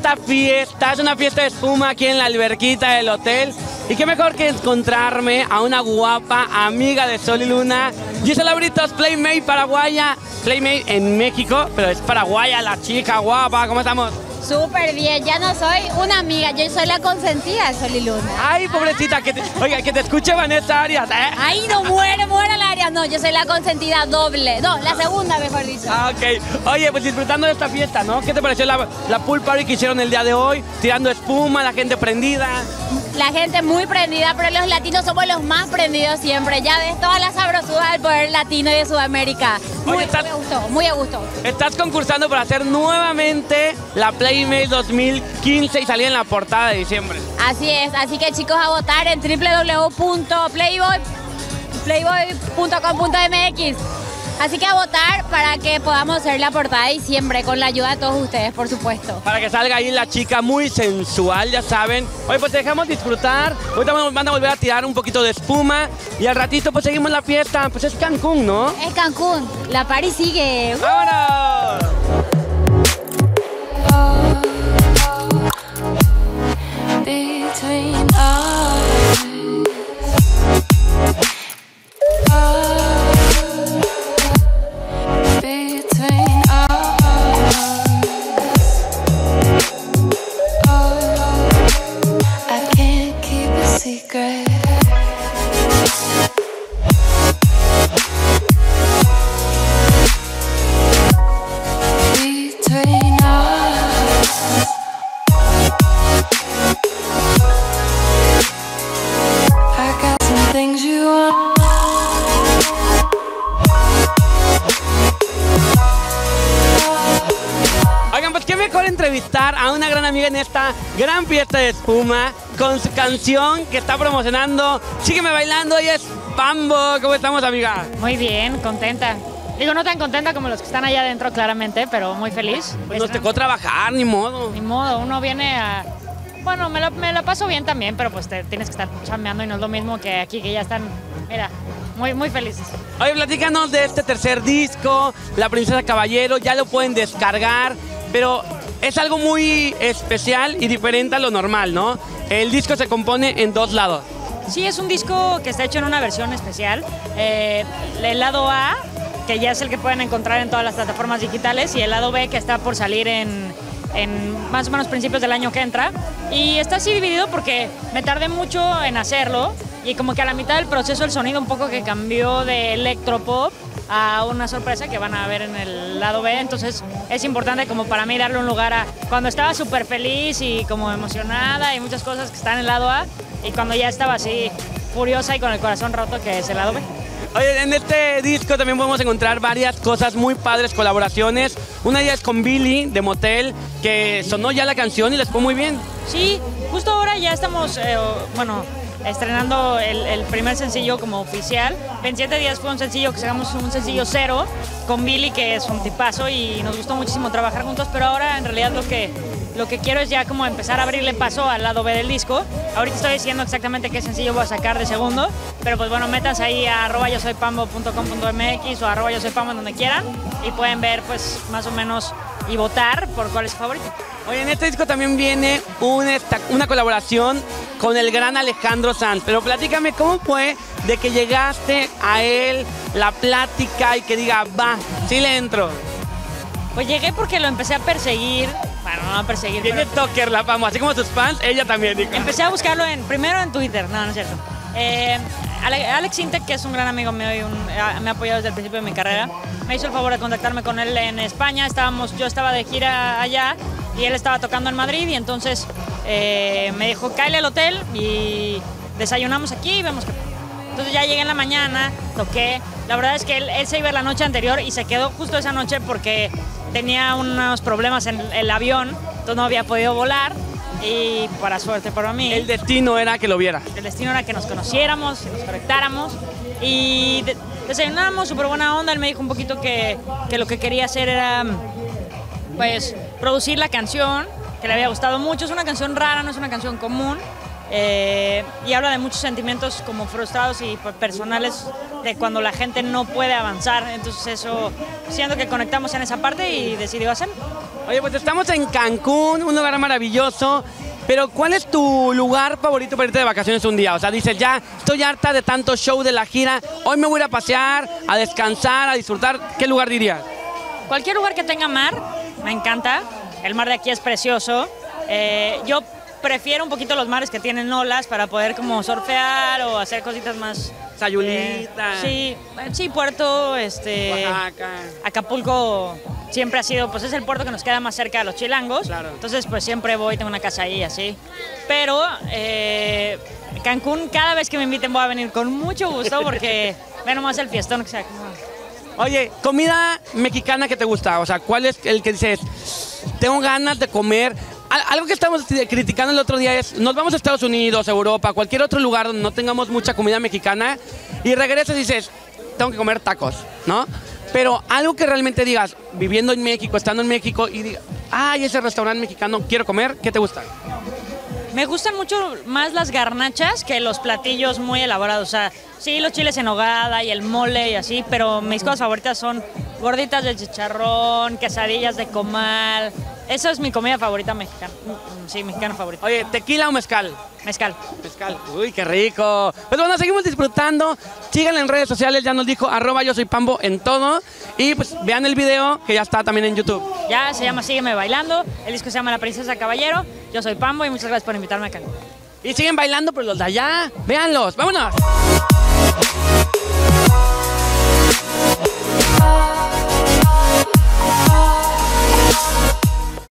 esta fiesta. Es una fiesta de espuma aquí en la alberquita del hotel. Y qué mejor que encontrarme a una guapa amiga de Sol y Luna. Gisela Britos, Playmate paraguaya. Playmate en México, pero es paraguaya la chica guapa. ¿Cómo estamos? Súper bien, ya no soy una amiga, yo soy la consentida de Sol y Luna. Ay, pobrecita, oiga, que te escuche Vanessa Arias, ¿eh? Ay, no muere la Arias, no, yo soy la consentida doble, no, la segunda mejor dicho. Ah, ok. Oye, pues disfrutando de esta fiesta, ¿no? ¿Qué te pareció la pool party que hicieron el día de hoy? Tirando espuma, la gente prendida. La gente muy prendida, pero los latinos somos los más prendidos siempre. Ya ves toda la sabrosura del poder latino y de Sudamérica. Muy a gusto, muy a gusto. Estás concursando para hacer nuevamente la Playmate 2015 y salir en la portada de diciembre. Así es, así que chicos, a votar en www.playboy.com.mx. Así que a votar para que podamos hacer la portada de diciembre con la ayuda de todos ustedes, por supuesto. Para que salga ahí la chica muy sensual, ya saben. Oye, pues te dejamos disfrutar. Ahorita van a volver a tirar un poquito de espuma. Y al ratito pues seguimos la fiesta. Pues es Cancún, ¿no? Es Cancún. La party sigue. ¡Vámonos! Between us, between us, I can't keep a secret. Between us, I got some things you want. Oigan, pues qué mejor entrevistar a una gran amiga en esta gran fiesta de espuma con su canción que está promocionando. Sígueme bailando, ella es Pambo. ¿Cómo estamos, amiga? Muy bien, contenta. Digo, no tan contenta como los que están allá adentro, claramente, pero muy feliz. Pues nos tocó trabajar, ni modo. Ni modo, uno viene a... Bueno, me la paso bien también, pero pues tienes que estar chambeando y no es lo mismo que aquí, que ya están, mira, muy felices. Oye, platícanos de este tercer disco, La Princesa Caballero, ya lo pueden descargar, pero es algo muy especial y diferente a lo normal, ¿no? El disco se compone en dos lados. Sí, es un disco que está hecho en una versión especial. El lado A, que ya es el que pueden encontrar en todas las plataformas digitales, y el lado B, que está por salir en más o menos principios del año que entra. Y está así dividido porque me tardé mucho en hacerlo y como que a la mitad del proceso el sonido un poco que cambió de electropop a una sorpresa que van a ver en el lado B. Entonces es importante como para mí darle un lugar a cuando estaba súper feliz y como emocionada y muchas cosas que están en el lado A, y cuando ya estaba así furiosa y con el corazón roto, que es el lado B. Oye, en este disco también podemos encontrar varias cosas muy padres, colaboraciones. Una de ellas es con Billy de Motel, que sonó ya la canción y les fue muy bien. Sí, justo ahora ya estamos, estrenando el primer sencillo como oficial. 27 días fue un sencillo que sacamos, un sencillo cero, con Billy, que es un tipazo y nos gustó muchísimo trabajar juntos, pero ahora en realidad lo que quiero es ya como empezar a abrirle paso al lado B del disco. Ahorita estoy diciendo exactamente qué sencillo voy a sacar de segundo, pero pues bueno, métanse ahí a @yosoypambo.com.mx o @yosoypambo en donde quieran y pueden ver pues más o menos y votar por cuál es su favorito. Oye, en este disco también viene una colaboración con el gran Alejandro Sanz, pero platícame cómo fue de que llegaste a él, la plática y que diga, va, sí le entro. Pues llegué porque lo empecé a perseguir. Bueno, no a perseguir. Tiene Toker la fama, así como sus fans, ella también. Dijo. Empecé a buscarlo primero en Twitter, no es cierto. Alex Intec, que es un gran amigo mío y me ha apoyado desde el principio de mi carrera, me hizo el favor de contactarme con él en España. Yo estaba de gira allá y él estaba tocando en Madrid, y entonces me dijo, cáele al hotel y desayunamos aquí y vemos qué. Entonces ya llegué en la mañana, toqué. La verdad es que él se iba la noche anterior y se quedó justo esa noche porque tenía unos problemas en el avión, entonces no había podido volar, y para suerte para mí. El destino era que lo viera. El destino era que nos conociéramos, que nos conectáramos, y desayunamos, súper buena onda. Él me dijo un poquito que lo que quería hacer era pues producir la canción, que le había gustado mucho. Es una canción rara, no es una canción común. Y habla de muchos sentimientos como frustrados y personales de cuando la gente no puede avanzar. Entonces eso, siento que conectamos en esa parte y decidió hacerlo. Oye, pues estamos en Cancún, un lugar maravilloso. Pero ¿cuál es tu lugar favorito para irte de vacaciones un día? O sea, dices, ya estoy harta de tanto show de la gira, hoy me voy a ir a pasear, a descansar, a disfrutar. ¿Qué lugar dirías? Cualquier lugar que tenga mar, me encanta. El mar de aquí es precioso. Yo prefiero un poquito los mares que tienen olas para poder como surfear o hacer cositas más... Sayulita. Sí, Puerto, Oaxaca. Acapulco siempre ha sido, pues es el puerto que nos queda más cerca de los chilangos. Claro. Entonces, pues siempre voy, tengo una casa ahí, así. Pero Cancún, cada vez que me inviten voy a venir con mucho gusto porque ve nomás el fiestón que sea. Oye, comida mexicana que te gusta, o sea, ¿cuál es el que dices, tengo ganas de comer? Algo que estamos criticando el otro día es, nos vamos a Estados Unidos, Europa, cualquier otro lugar donde no tengamos mucha comida mexicana y regresas y dices, tengo que comer tacos, ¿no? Pero algo que realmente digas, viviendo en México, estando en México y digas, ay, ese restaurante mexicano, quiero comer, ¿qué te gusta? Me gustan mucho más las garnachas que los platillos muy elaborados. O sea, sí, los chiles en nogada y el mole y así, pero mis cosas favoritas son gorditas de chicharrón, quesadillas de comal. Esa es mi comida favorita mexicana. Sí, mexicana favorita. Oye, ¿tequila o mezcal? Mezcal. Mezcal. Uy, qué rico. Pues bueno, seguimos disfrutando. Síganle en redes sociales, ya nos dijo @yo soy Pambo en todo. Y pues vean el video que ya está también en YouTube. Ya se llama Sígueme Bailando. El disco se llama La Princesa Caballero. Yo soy Pambo y muchas gracias por invitarme acá. Y siguen bailando, pero los de allá, véanlos. ¡Vámonos!